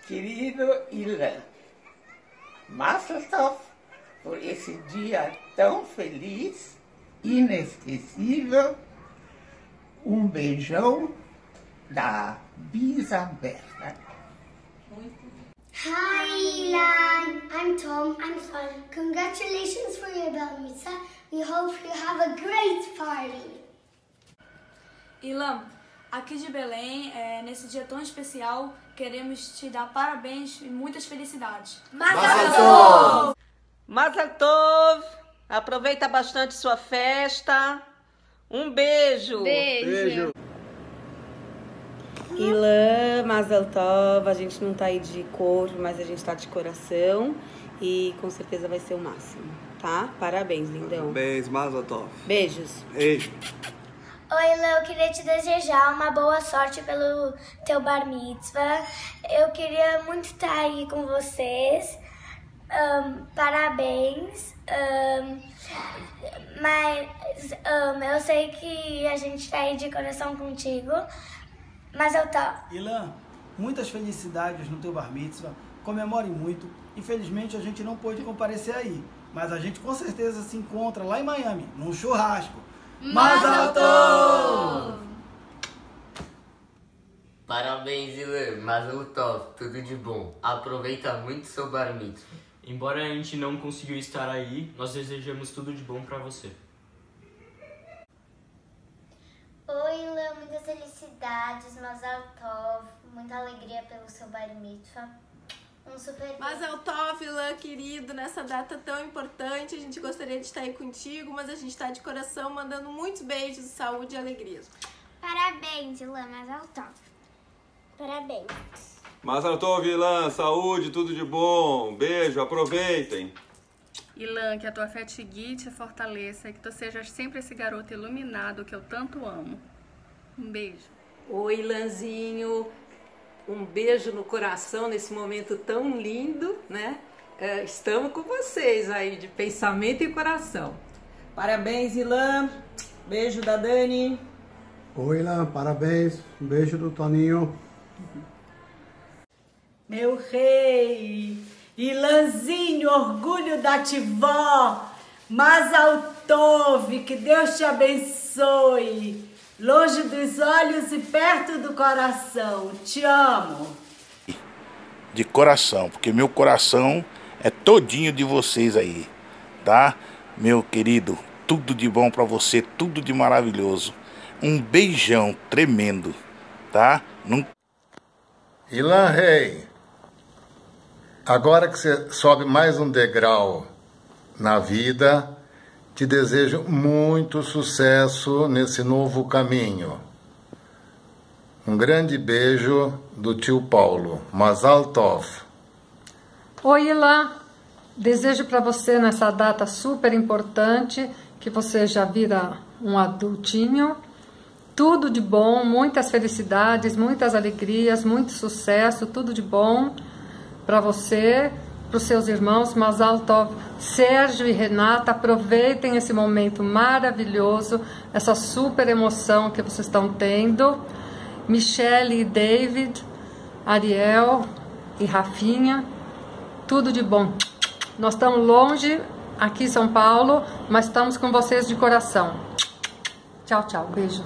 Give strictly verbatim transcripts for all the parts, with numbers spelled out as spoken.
Querido Ilan, Mazel Tov por esse dia tão feliz, inesquecível. Um beijão da Bisa Berta. Hi Ilan, I'm Tom, I'm fine. Congratulations for your bar mitzvah. We hope you have a great party. Ilan, aqui de Belém, é, nesse dia tão especial, queremos te dar parabéns e muitas felicidades. Mazel Tov! Mazel Tov! Aproveita bastante sua festa. Um beijo! Beijo! Beijo. Ilan, Mazel Tov, a gente não tá aí de corpo, mas a gente tá de coração e com certeza vai ser o máximo, tá? Parabéns, lindão. Parabéns, Mazel Tov. Beijos. Beijo. Oi, Ilan, eu queria te desejar uma boa sorte pelo teu bar mitzvah. Eu queria muito estar aí com vocês. Um, parabéns. Um, mas um, eu sei que a gente tá aí de coração contigo. Mas eu tô. Ilan, muitas felicidades no teu bar mitzvah, comemore muito. Infelizmente a gente não pôde comparecer aí, mas a gente com certeza se encontra lá em Miami, num churrasco. Mazel Tov! Parabéns, Ilan, Mazel Tov, tudo de bom. Aproveita muito seu bar mitzvah. Embora a gente não conseguiu estar aí, nós desejamos tudo de bom pra você. Oi, Ilan, muitas felicidades, Mazel Tov, muita alegria pelo seu bar mitzvah. Um super... Mazel Tov, Ilan, querido, nessa data tão importante, a gente gostaria de estar aí contigo, mas a gente está de coração mandando muitos beijos, saúde e alegria. Parabéns, Ilan, Mazel Tov. Parabéns. Mazel Tov, Ilan, saúde, tudo de bom. Beijo, aproveitem. Ilan, que a tua fé te guie e te fortaleça e que tu sejas sempre esse garoto iluminado que eu tanto amo. Um beijo. Oi, Ilanzinho. Um beijo no coração nesse momento tão lindo, né? É, estamos com vocês aí, de pensamento e coração. Parabéns, Ilan. Beijo da Dani. Oi, Ilan, parabéns. Um beijo do Toninho. Meu rei, Ilanzinho, orgulho da tivó. Mazel Tov, que Deus te abençoe. Longe dos olhos e perto do coração. Te amo. De coração, porque meu coração é todinho de vocês aí, tá? Meu querido, tudo de bom pra você, tudo de maravilhoso. Um beijão tremendo, tá? Não... Ilan Rei, agora que você sobe mais um degrau na vida, te desejo muito sucesso nesse novo caminho. Um grande beijo do tio Paulo. Mazel Tov. Oi, Ilan. Desejo para você nessa data super importante que você já vira um adultinho. Tudo de bom, muitas felicidades, muitas alegrias, muito sucesso, tudo de bom para você, para os seus irmãos. Mazel Tov. Sérgio e Renata, aproveitem esse momento maravilhoso, essa super emoção que vocês estão tendo. Michele e David, Ariel e Rafinha, tudo de bom. Nós estamos longe, aqui em São Paulo, mas estamos com vocês de coração. Tchau, tchau. Beijo.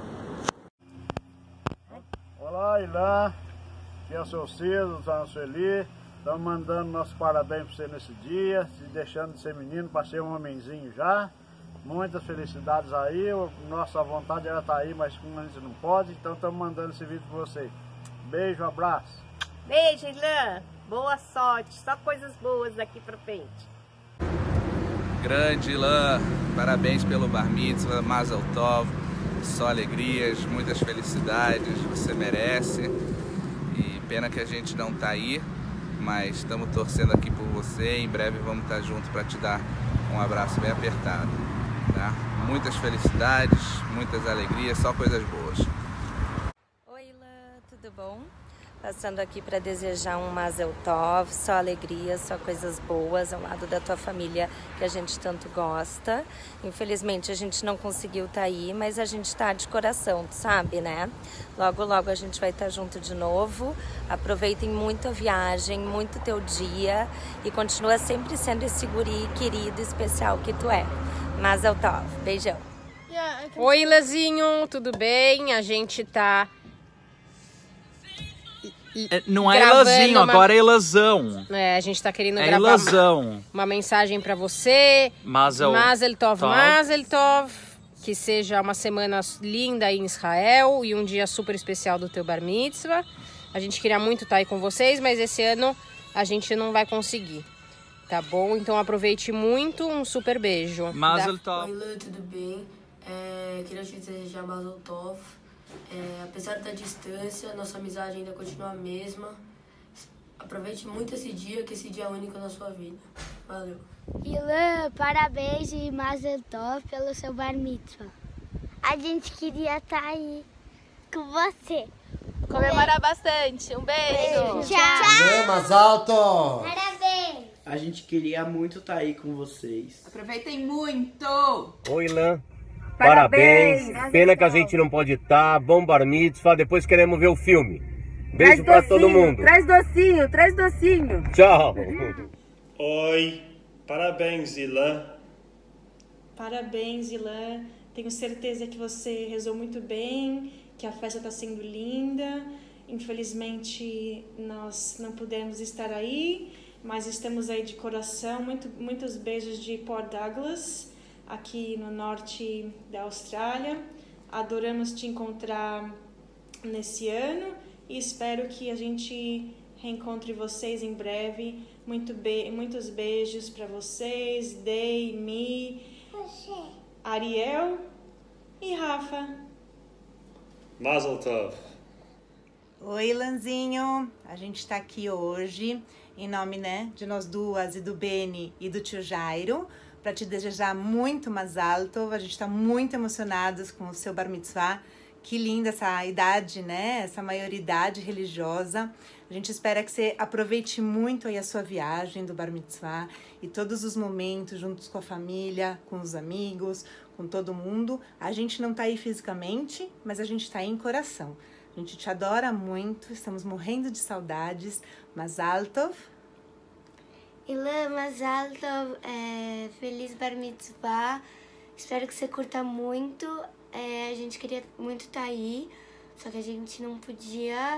Olá, Ilan. Aqui é o seu Cido, Dona Sueli. Estamos mandando nossos parabéns para você nesse dia, se deixando de ser menino para ser um homenzinho já. Muitas felicidades aí, nossa vontade era estar aí, mas como a gente não pode, então estamos mandando esse vídeo para você. Beijo, abraço. Beijo, Ilan. Boa sorte, só coisas boas daqui para frente. Grande Ilan, parabéns pelo bar mitzvah, Mazel Tov, só alegrias, muitas felicidades, você merece. E pena que a gente não tá aí, mas estamos torcendo aqui por você. Em breve vamos estar juntos para te dar um abraço bem apertado, tá? Muitas felicidades, muitas alegrias, só coisas boas. Oi, Ilan, tudo bom? Passando aqui para desejar um Mazel Tov, só alegria, só coisas boas ao lado da tua família que a gente tanto gosta. Infelizmente a gente não conseguiu estar aí, mas a gente está de coração, tu sabe, né? Logo, logo a gente vai estar junto de novo. Aproveitem muito a viagem, muito teu dia e continua sempre sendo esse guri querido, especial que tu é. Mazel Tov, beijão. Oi, Lazinho, tudo bem? A gente tá... É, não é Elazinho, uma... agora é Elazão. É, a gente tá querendo é gravar Elazão. Uma, uma mensagem pra você. Mazel, Mazel Tov, Tov. Mazel Tov. Que seja uma semana linda em Israel e um dia super especial do teu Bar Mitzvah. A gente queria muito estar aí com vocês, mas esse ano a gente não vai conseguir. Tá bom? Então aproveite muito, um super beijo. Mazel Tov. Oi, Lu, tudo bem? É, queria te desejar Mazel Tov. É, apesar da distância, nossa amizade ainda continua a mesma. Aproveite muito esse dia, que esse dia é único na sua vida. Valeu. Ilan, parabéns e Mazel Tov pelo seu Bar Mitzvah. A gente queria estar aí com você. Comemorar bastante. Um beijo. beijo. Tchau. Ilan, mais alto. Parabéns. A gente queria muito estar aí com vocês. Aproveitem muito. Oi, Ilan. Parabéns. Parabéns. Pena que a gente não pode estar. Bom Bar Mitzvah. Depois queremos ver o filme. Beijo pra todo mundo. Traz docinho, traz docinho. Tchau. Oi. Parabéns, Ilan. Parabéns, Ilan. Tenho certeza que você rezou muito bem, que a festa está sendo linda. Infelizmente, nós não pudemos estar aí, mas estamos aí de coração. Muito, muitos beijos de Port Douglas, aqui no norte da Austrália. Adoramos te encontrar nesse ano e espero que a gente reencontre vocês em breve. Muito be muitos beijos para vocês, Day, Mi, Ariel e Rafa. Mazel Tov. Oi, Lanzinho. A gente está aqui hoje em nome, né, de nós duas e do Beni e do tio Jairo para te desejar muito Mazal Tov. A gente está muito emocionados com o seu Bar Mitzvah. Que linda essa idade, né? Essa maioridade religiosa. A gente espera que você aproveite muito aí a sua viagem do Bar Mitzvah e todos os momentos juntos com a família, com os amigos, com todo mundo. A gente não tá aí fisicamente, mas a gente tá aí em coração. A gente te adora muito, estamos morrendo de saudades. Mazal Tov. Ilan, Mazal Tov, é, feliz Bar Mitzvah. Espero que você curta muito. É, a gente queria muito estar aí, só que a gente não podia.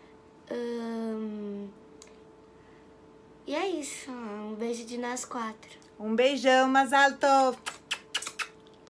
Hum... E é isso. Um beijo de nós quatro. Um beijão, Mazal Tov.